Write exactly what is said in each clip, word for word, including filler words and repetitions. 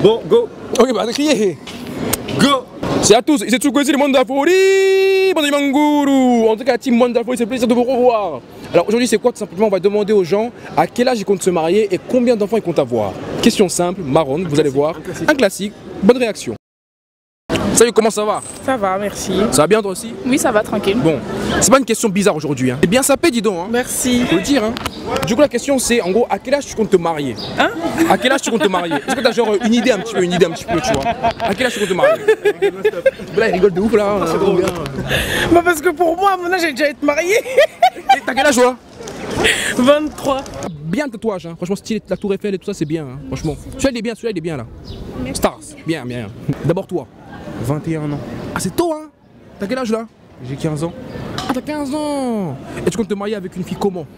Bon, go. Ok, bah crier. Go. C'est à tous, c'est Tsukwesi, le monde de la folie, bande de Mangourou. En tout cas, team monde de la folie, c'est plaisir de vous revoir. Alors aujourd'hui, c'est quoi? Tout simplement, on va demander aux gens à quel âge ils comptent se marier et combien d'enfants ils comptent avoir. Question simple, marron, vous allez voir. Un classique. Un classique. Bonne réaction. Salut, comment ça va? Ça va, merci. Ça va bien toi aussi? Oui, ça va, tranquille. Bon, c'est pas une question bizarre aujourd'hui. Hein. C'est bien sapé, dis donc. Hein. Merci. Faut le dire. Hein. Du coup, la question c'est en gros, à quel âge tu comptes te marier? Hein? À quel âge tu comptes te marier? Est-ce que t'as genre une idée un petit peu, une idée un petit peu, tu vois? À quel âge tu comptes te marier? Là, il rigole de ouf là. C'est trop bien. Bah, parce que pour moi, à mon âge, j'ai déjà été mariée. T'as quel âge toi? vingt-trois. Bien le tatouage, hein. Franchement, style la Tour Eiffel et tout ça, c'est bien. Hein. Franchement. Celui-là, il est bien, celui-là, il est bien là. Stars, bien, bien. D'abord toi. vingt et un ans. Ah, c'est tôt, hein? T'as quel âge là? J'ai quinze ans. Ah, t'as quinze ans. Et tu comptes te marier avec une fille comment?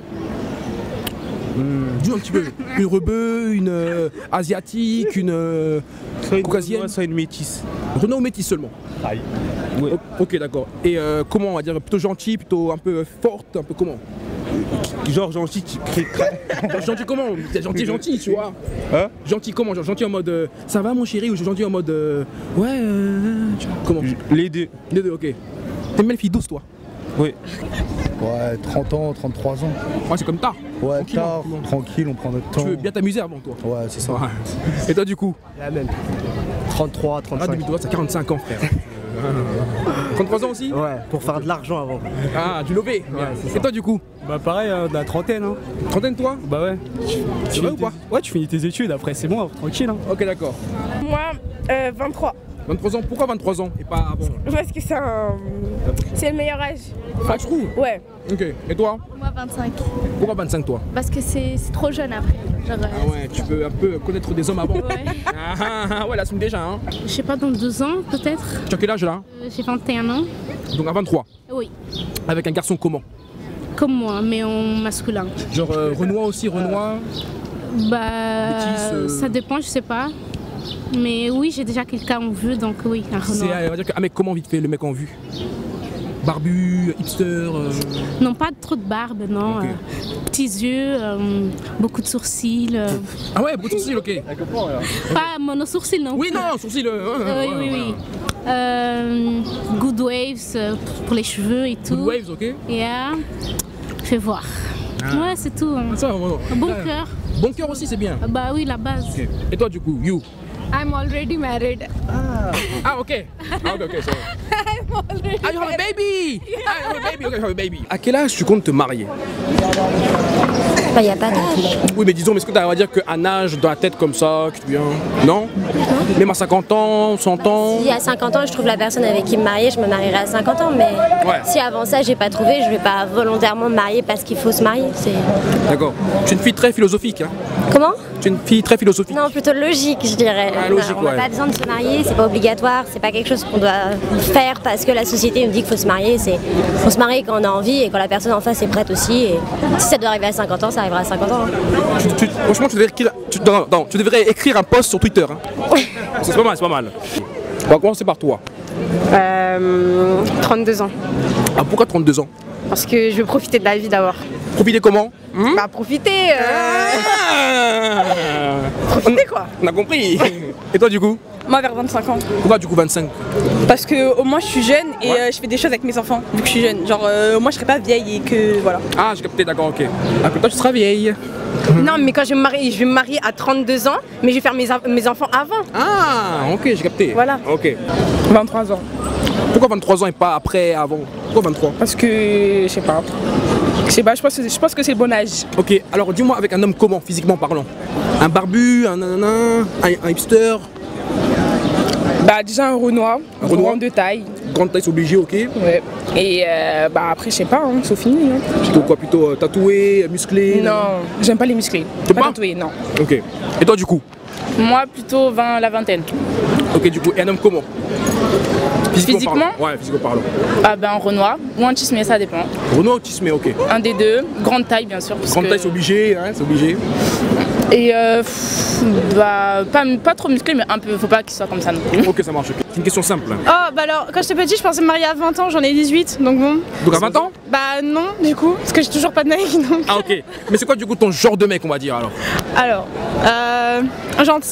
Mmh. Dis un petit peu. Une rebeu, une euh, asiatique, une euh, Soit une caucasienne. Renoir, soit une métisse. Renoir ou métis seulement? Aïe. Ouais. O ok, d'accord. Et euh, comment on va dire? Plutôt gentil, plutôt un peu forte, un peu comment? Genre gentil, qui Genre, gentil comment? T'es gentil, gentil, tu vois. Hein? Gentil comment? Genre gentil en mode euh, ça va mon chéri, ou gentil en mode euh, ouais, euh, tu vois, comment? Les deux. Les deux, ok. T'aimes bien les filles douces, toi? Oui. Ouais, trente ans, trente-trois ans. Ouais, c'est comme tard. Ouais, Tranquille, tard, hein. tranquille, on prend notre temps. Tu veux bien t'amuser avant, toi? Ouais, c'est ça. Ouais. Et toi, du coup? La même. trente-trois, Ah, trente-cinq. demi droit, ça quarante-cinq ans, frère. trente-trois ans aussi? Ouais, pour faire de l'argent avant. Ah, du lobé. Ouais, et toi, du coup? Bah pareil, hein, de la trentaine. Hein. Trentaine, toi? Bah ouais. C'est vrai ou pas? Ouais, tu finis tes études, après c'est bon, tranquille. Hein. Ok, d'accord. Moi, euh, vingt-trois. vingt-trois ans, pourquoi vingt-trois ans et pas avant? Parce que c'est un... c'est le meilleur âge. Ah, tu trouves? Ouais. Ok, et toi? Moi vingt-cinq. Pourquoi vingt-cinq toi? Parce que c'est trop jeune après. Genre, euh, Ah ouais, tu peux un peu connaître des hommes avant. ouais. Ah ah ah, ouais, la semaine déjà, hein. Je sais pas, dans deux ans peut-être. Tu as quel âge là? Euh, J'ai vingt et un ans. Donc à vingt-trois. Oui. Avec un garçon comment? Comme moi, mais en masculin. Genre euh, Renoir aussi, Renoir? Bah. Métis, euh, Ça dépend, je sais pas. Mais oui, j'ai déjà quelqu'un en vue, donc oui, un C'est, Renoir. euh, on va dire qu'un mec comment vite fait, le mec en vue? Barbu, hipster euh... Non, pas trop de barbe, non. Ok. Euh, petits yeux, euh, beaucoup de sourcils. euh, Ah ouais, beau sourcil, ok. Pas mono-sourcils, non. Oui, non, sourcil. Euh, Euh, ouais, oui, ouais, oui, ouais. oui. Euh, good waves euh, pour les cheveux et tout. Good waves, ok. Yeah. Je vais voir. Ah. Ouais, c'est tout. hein. Ça, vraiment. Un bon Ouais. cœur. Bon cœur aussi, c'est bien. Ah bah oui, la base. Ok. Et toi, du coup, you? I'm already married. Ah, ok. Ah, ok, ok, ça va. I'm already Ah, you have a baby! Ah, you have a baby, ok, you have a baby. À quel âge tu comptes te marier? Bah, y a pas d'âge. Oui, mais disons, mais est-ce que tu as à dire qu'un âge dans la tête comme ça, qui te vient? Non? Même à cinquante ans, cent ans? Si à cinquante ans je trouve la personne avec qui me marier, je me marierai à cinquante ans. Mais Ouais. si avant ça j'ai pas trouvé, je vais pas volontairement me marier parce qu'il faut se marier. C'est... D'accord. Tu es une fille très philosophique, hein? Comment? Tu es une fille très philosophique. Non, plutôt logique, je dirais. Ah, logique, on n'a ouais. pas besoin de se marier, c'est pas obligatoire, c'est pas quelque chose qu'on doit faire parce que la société nous dit qu'il faut se marier. C'est faut se marier quand on a envie et quand la personne en face est prête aussi. Et si ça doit arriver à cinquante ans, ça arrivera à cinquante ans. hein. Tu- tu- franchement, tu devrais, écrire, tu, non, non, tu devrais écrire un post sur Twitter. Hein. C'est pas mal, c'est pas mal. On va commencer par toi. Euh, trente-deux ans. Ah, pourquoi trente-deux ans? Parce que je veux profiter de la vie d'abord. Profiter comment? Bah profiter euh, Ah Profiter quoi. On a compris. Et toi, du coup? Moi, vers vingt-cinq ans. Pourquoi, du coup, vingt-cinq? Parce que au moins, je suis jeune et Ouais. euh, je fais des choses avec mes enfants, vu que je suis jeune. Genre, euh, au moins, je serai pas vieille et que voilà. Ah, j'ai capté, d'accord, ok. Ah, que toi, tu seras vieille. Non mais quand je vais me marier, je vais me marier à trente-deux ans, mais je vais faire mes, en- mes enfants avant. Ah, ok, j'ai capté. Voilà. Ok. vingt-trois ans. Pourquoi vingt-trois ans et pas après, avant? Pourquoi vingt-trois? Parce que, je sais pas. Je sais pas, je pense que, je pense que c'est le bon âge. Ok, alors dis-moi avec un homme comment, physiquement parlant? Un barbu, un nanana, un, un hipster, Bah, déjà un Renoir, Un Renoir. grand de taille. grande taille, c'est obligé, ok? Ouais. Et euh, bah après, je sais pas, hein, c'est fini. Hein. Plutôt quoi? Plutôt euh, tatoué, musclé? Non, j'aime pas les musclés. T'aimes Pas pas tatoué, non. Ok. Et toi, du coup? Moi, plutôt vingt, la vingtaine. Ok, du coup, et un homme comment? Physiquement parlant. Ouais, physiquement parlant. Ah ben, un Renoir ou un Tismé, ça dépend. Renoir ou Tismé, ok. Un des deux. Grande taille, bien sûr. parce Grande que- taille, c'est obligé, hein, c'est obligé. Et euh, pff, bah, pas, pas trop musclé, mais un peu. Faut pas qu'il soit comme ça non plus. Ok, ça marche. ok. C'est une question simple. hein. Oh bah alors quand j'étais petite je pensais me marier à vingt ans, j'en ai dix-huit donc bon. Donc à vingt ans? Bah non du coup, parce que j'ai toujours pas de mec donc. Ah ok. Mais c'est quoi du coup ton genre de mec on va dire alors? Alors, euh, gentil,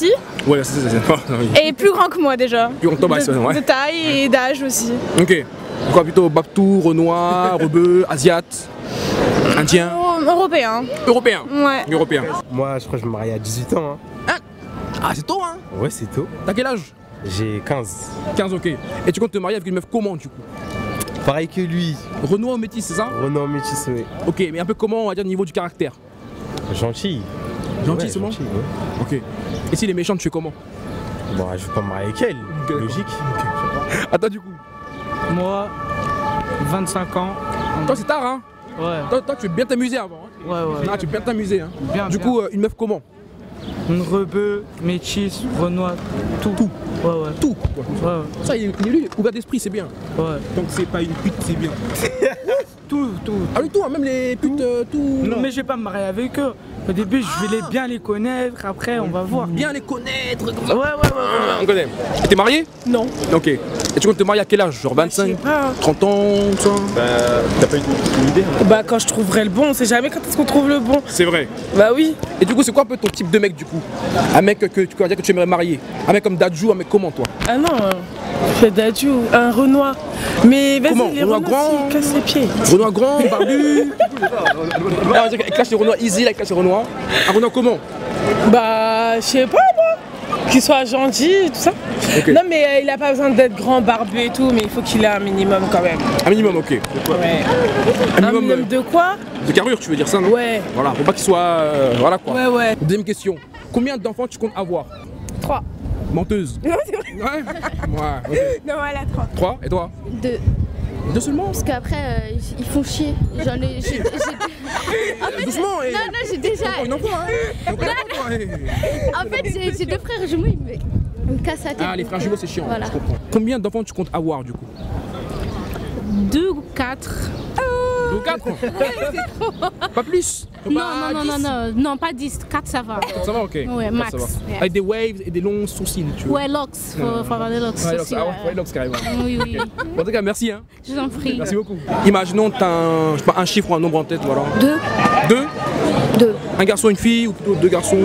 Ouais, c'est ça, c'est Et plus grand que moi déjà. Plus grand que toi, bah, de, c'est- ouais. de taille et d'âge aussi. Ok. Quoi plutôt Babtou, Renoir, Rebeu, Asiat, Indien, Oh, européen. Européen. Ouais. Européen. Moi, je crois que je me marie à dix-huit ans. Hein. Ah, c'est tôt, hein? Ouais, c'est tôt. T'as quel âge? J'ai quinze. quinze, ok. Et tu comptes te marier avec une meuf comment du coup? Pareil que lui. Renoir ou métis, c'est ça? Renan métis, ouais. Ok, mais un peu comment on va dire au niveau du caractère? Gentil. Gentil Ouais, seulement? gentil, ouais. Ok. Et si les méchantes, tu fais comment? Bon, je vais pas me marier avec elle. Ok. Logique. Attends, du coup. Moi, vingt-cinq ans. Toi, c'est tard, hein? Ouais, Toi, toi, tu veux bien t'amuser avant. Hein? ouais, ouais. Ah, tu veux bien t'amuser, hein? Bien, Du bien. coup, euh, une meuf comment? Une rebeu, métis, renoir, tout. Tout. Ouais, ouais. Tout, quoi. Ouais, ouais. Ça, il est, il est lui, ouvert d'esprit, c'est bien. ouais. Tant que c'est pas une pute, c'est bien. Tout, tout. Ah oui, tout, hein, même les putes, euh, tout. Non, mais je vais pas me marier avec eux. Au début, je vais les bien les connaître. Après, on va voir. Bien les connaître. Comme Ouais, ça. ouais, ouais. On connaît. Et t'es marié? Non. Ok. Et tu comptes te marier à quel âge? Genre vingt-cinq, pas. trente ans, tout ça? Bah, t'as pas une, une idée hein? Bah quand je trouverai le bon, on sait jamais quand est-ce qu'on trouve le bon. C'est vrai. Bah oui. Et du coup, c'est quoi un peu ton type de mec du coup? Un mec que tu vas dire que tu aimerais marier? Un mec comme Dadju, un mec comment toi? Ah non, euh, je fais d'adieu, un Renoir. Mais Comment? vas-y, les Renoir Renoirs, grand? ils cassent les pieds. Renoir grand, barbu. Là, on va dire qu'il clash les Renoirs easy, là, il clash les Renoirs. Un Renoir comment? Bah, je sais pas moi. Qu'il soit gentil et tout ça. Ok. Non mais euh, il a pas besoin d'être grand, barbu et tout, mais il faut qu'il ait un minimum quand même. Un minimum, ok. Ouais. Un Un minimum, minimum de quoi? euh, de carrure, tu veux dire ça, non? Ouais. Voilà, faut pas qu'il soit. euh, voilà quoi. Ouais, ouais. Deuxième question. Combien d'enfants tu comptes avoir? Trois. Menteuse. Non, c'est vrai. Ouais. Ouais. ok. Non, voilà, trois. Trois. Et toi? Deux. Deux seulement? Parce qu'après, euh, ils font chier. J'en ai. j'ai- j'ai- En fait, Doucement, et- non, non, j'ai déjà. Une enfant, hein? Donc, un enfant, et- En fait, j'ai j'ai deux frères jumeaux, ils me, ils me cassent la tête. Ah, les frères jumeaux, c'est chiant. Voilà. Je comprends. Combien d'enfants tu comptes avoir du coup? Deux ou quatre. Donc quatre. Pas plus? Faut Non, pas non, non, dix? non, non, non, pas dix, quatre ça va. Ça va, ok. Ouais, Ça, max. ça va. Yeah. Avec des waves et des longs sourcils, tu vois. Ouais, locks, faut, faut avoir des locks Ouais, aussi. locks, ah ouais, ouais. ouais, locks carrément. Oui, oui, En tout cas, merci. Hein. je vous en prie. Merci beaucoup. Imaginons que tu as un, je sais pas, un chiffre ou un nombre en tête. Voilà. Deux. Deux? Deux. Un garçon, une fille ou plutôt deux garçons?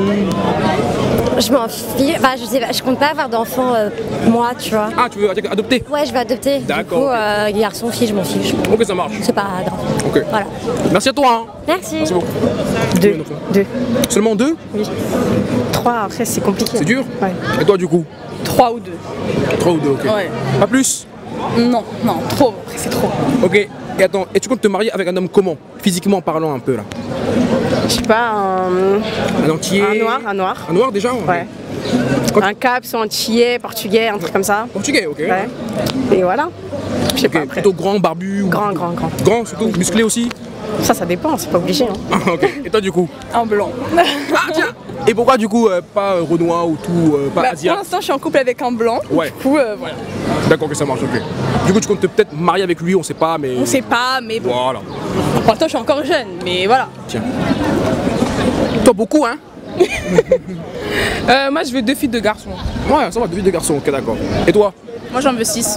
Je m'en fiche. Enfin, je sais pas, je compte pas avoir d'enfants, euh, moi, tu vois. Ah, tu veux adopter? Ouais, je vais adopter. D'accord, Du coup, ok. euh, garçon, fille, je m'en fiche. Ok, ça marche. C'est pas grave. Ok. Voilà. Merci à toi. Hein. Merci. Merci beaucoup. Deux. Deux. Seulement deux? Trois, après c'est compliqué. C'est dur? Ouais. Et toi, du coup? Trois ou deux. Trois ou deux, ok. Ouais. Pas plus? Non, non, trop. Après c'est trop. Ok. Et attends, et tu comptes te marier avec un homme comment? Physiquement parlant un peu là. Je sais pas, un, Un entier? un noir, un noir. Un noir déjà? Ouais. Quand- Un caps, un antillais, portugais, un truc comme ça. Portugais, ok. Ouais. Et voilà. Je sais Ok, pas après. plutôt grand, barbu ou... Grand, grand, grand. Grand surtout, musclé aussi? Ça, ça dépend, c'est pas obligé. Hein. Ah, ok. Et toi du coup? Un blanc. Ah tiens! Et pourquoi du coup euh, pas euh, Renoir ou tout, euh, pas Bah, pour Asia? l'instant, je suis en couple avec un blanc. Ouais. Du coup, euh, voilà. D'accord, que ça marche, ok. Du coup tu comptes te peut-être marier avec lui, on sait pas, mais... On sait pas, mais bon. Voilà. Pour l'instant, je suis encore jeune, mais voilà. Tiens. Toi beaucoup, hein? Euh, moi, je veux deux filles, deux garçons. Ouais, ça va, deux filles, deux garçons, ok, d'accord. Et toi? Moi, j'en veux six.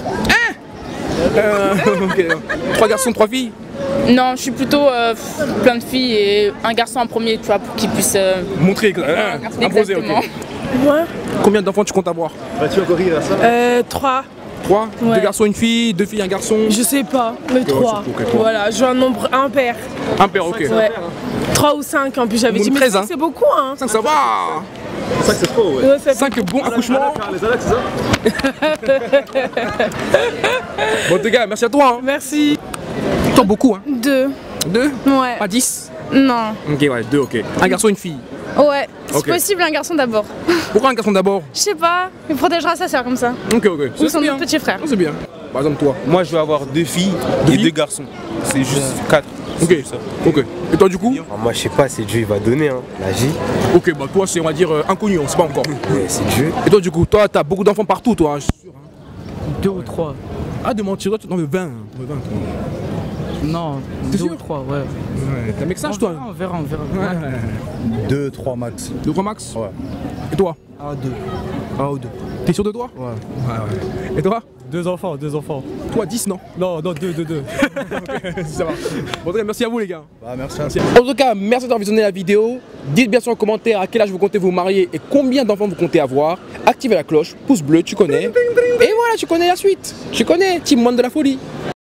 Euh, ok. Trois garçons, trois filles? Non, je suis plutôt euh, pff, plein de filles et un garçon en premier, tu vois, pour qu'il puisse. euh, Montrer, hein, imposer, ok. Exactement. Ouais. Combien d'enfants tu comptes avoir? Bah, tu vas encore rire à ça? Euh, trois. Trois? Ouais. Deux garçons, une fille, deux filles, un garçon? Je sais pas, mais Ok, trois. c'est- ok, trois. Voilà, je veux un nombre impair. Un père, ok. Ouais. Trois ou cinq en plus, j'avais dit. Mais treize, cinq, hein. c'est beaucoup, hein. Cinq, ça va! Ça, c'est trop, ouais. Ouais, ça fait- Cinq bons accouchements. Les Alex, c'est ça? Bon, les gars, merci à toi. Hein. Merci. Toi, beaucoup, hein? Deux. Deux? Ouais. Pas dix? Non. Ok, ouais, deux, ok. Un garçon, une fille. Ouais. C'est Ok. possible, un garçon d'abord. Pourquoi un garçon d'abord? Je sais pas, il protégera sa soeur comme ça. Ok, ok. Ou C'est son bien. autre petit frère. Non, c'est bien. Par exemple, toi. Moi, je vais avoir deux filles Deux et filles deux garçons. C'est juste quatre. Ok, ok. Et toi, du coup? Ah, moi, je sais pas, c'est Dieu, il va donner, hein. La vie. Ok, bah toi, c'est, on va dire, euh, inconnu, on sait pas encore. Ouais, c'est Dieu. Et toi, du coup, toi, t'as beaucoup d'enfants partout, toi, hein, je suis sûr. hein. Deux ou trois. Ah, de mentir, toi, tu en veux vingt. t'en veux vingt, toi. Non, T'es deux sûr? ou trois, ouais. Ouais, t'as un mec sage, On toi? verra, on verra, on verra. Ouais. Deux, trois max. Deux, trois max? Ouais. Et toi? Un, deux. Un ou deux. T'es sûr de toi? Ouais. Ouais, ouais. Et toi? deux enfants, deux enfants. Toi, dix, non? Non, non, deux, deux, deux. Ça va. Bon, en tout cas, merci à vous les gars. Bah, merci. Merci. En tout cas, merci d'avoir visionné la vidéo. Dites bien sûr en commentaire à quel âge vous comptez vous marier et combien d'enfants vous comptez avoir. Activez la cloche, pouce bleu, tu connais. Et voilà, tu connais la suite. Tu connais, Team Monde de la folie.